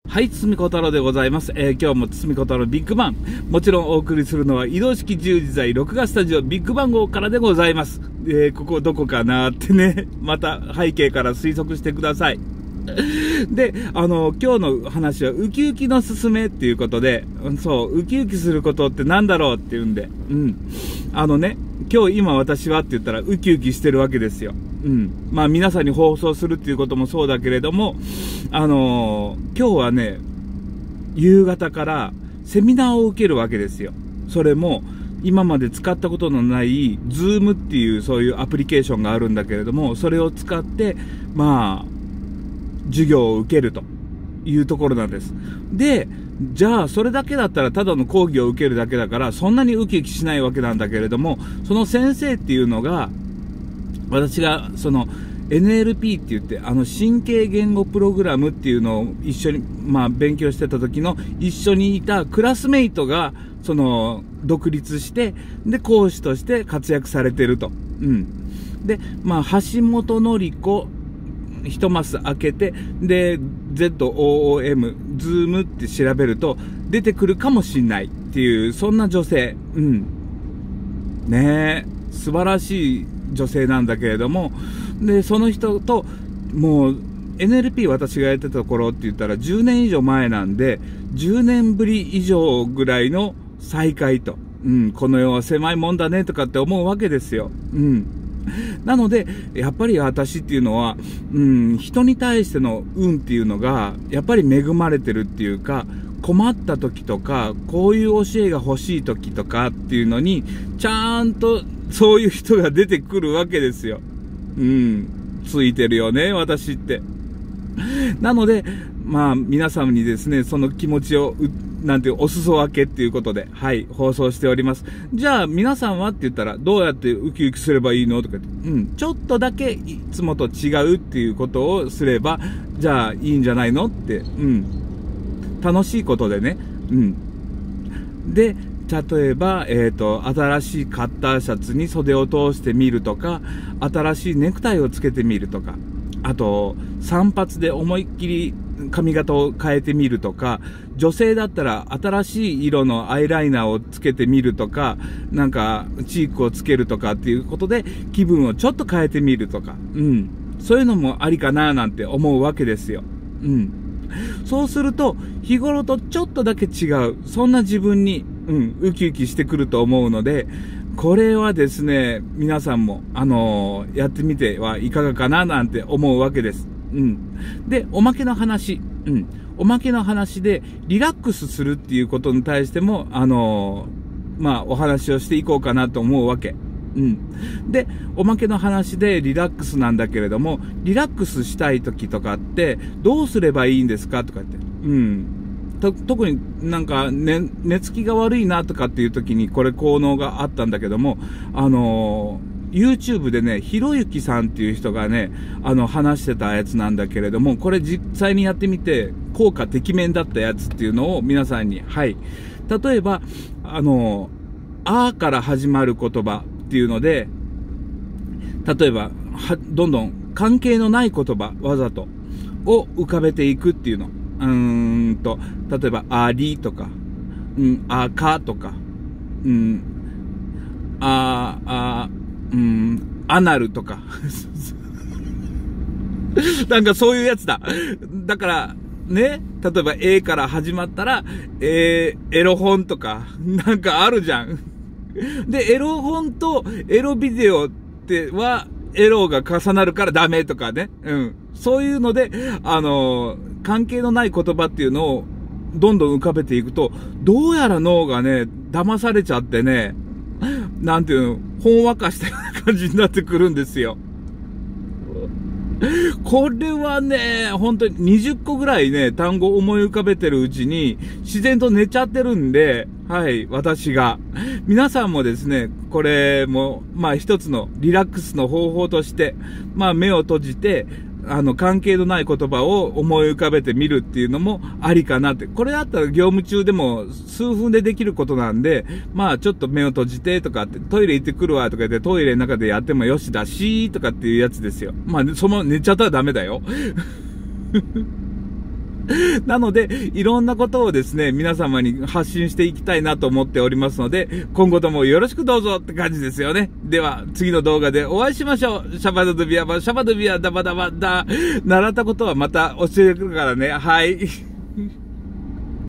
はい、堤小太郎でございます。今日も堤小太郎ビッグバン。もちろんお送りするのは移動式自由自在録画スタジオビッグバン号からでございます。ここどこかなってね、また背景から推測してください。で、今日の話はウキウキのすすめっていうことで、そう、ウキウキすることってなんだろうっていうんで、今日今私はって言ったらウキウキしてるわけですよ。まあ皆さんに放送するっていうこともそうだけれども、今日はね、夕方からセミナーを受けるわけですよ。それも、今まで使ったことのない Zoom っていうそういうアプリケーションがあるんだけれども、それを使って、まあ、授業を受けるというところなんです。で、じゃあそれだけだったらただの講義を受けるだけだからそんなにウキウキしないわけなんだけれども、その先生っていうのが、私がその NLP って言って神経言語プログラムっていうのを一緒に勉強してた時の一緒にいたクラスメイトがその独立してで講師として活躍されてると。で、橋本典子一マス開けて、で、ZOOM、ズームって調べると出てくるかもしんないっていう、そんな女性。ねえ、素晴らしい女性なんだけれども、で、その人と、もう、NLP 私がやってたところって言ったら10年以上前なんで、10年ぶり以上ぐらいの再会と。この世は狭いもんだねとかって思うわけですよ。なので、やっぱり私っていうのは、人に対しての運っていうのが、やっぱり恵まれてるっていうか、困った時とか、こういう教えが欲しい時とかっていうのに、ちゃんとそういう人が出てくるわけですよ。ついてるよね、私って。なので、皆様にですね、その気持ちを、お裾分けっていうことで、はい、放送しております。じゃあ、皆さんはって言ったら、どうやってウキウキすればいいのとか言って、ちょっとだけいつもと違うっていうことをすれば、じゃあ、いいんじゃないのって、楽しいことでね、で、例えば、新しいカッターシャツに袖を通してみるとか、新しいネクタイをつけてみるとか、あと、散髪で思いっきり髪型を変えてみるとか、女性だったら新しい色のアイライナーをつけてみるとか、チークをつけるとかっていうことで気分をちょっと変えてみるとか、そういうのもありかななんて思うわけですよ。そうすると、日頃とちょっとだけ違う、そんな自分に、ウキウキしてくると思うので、これはですね、皆さんも、やってみてはいかがかななんて思うわけです。で、おまけの話。おまけの話で、リラックスするっていうことに対しても、お話をしていこうかなと思うわけ。で、おまけの話でリラックスなんだけれども、リラックスしたい時とかって、どうすればいいんですかとかって。特に寝つきが悪いなとかっていう時にこれ効能があったんだけども、YouTube でね、ひろゆきさんっていう人がね、話してたやつなんだけれども、これ実際にやってみて、効果てきめんだったやつっていうのを皆さんに、はい。例えば、あから始まる言葉っていうので、例えば、どんどん関係のない言葉、わざと、を浮かべていくっていうの。例えば、ありとか、あかとか、アナルとか。そういうやつだ。だから、ね、例えば A から始まったら、エロ本とか、あるじゃん。で、エロ本とエロビデオっては、エロが重なるからダメとかね。そういうので、関係のない言葉っていうのをどんどん浮かべていくと、どうやら脳がね、騙されちゃってね、ほんわかしたような感じになってくるんですよ。これはね、本当に20個ぐらいね、単語を思い浮かべてるうちに、自然と寝ちゃってるんで、はい、私が。皆さんもですね、これも、一つのリラックスの方法として、目を閉じて、関係のない言葉を思い浮かべてみるっていうのもありかなって。これだったら業務中でも数分でできることなんで、ちょっと目を閉じてとかって、トイレ行ってくるわとか言ってトイレの中でやってもよしだし、とかっていうやつですよ。その寝ちゃったらダメだよ。 なので、いろんなことをですね、皆様に発信していきたいなと思っておりますので、今後ともよろしくどうぞって感じですよね。では、次の動画でお会いしましょう。シャバドゥビアバ、シャバドゥビアダバダバダ。習ったことはまた教えてくるからね。はい。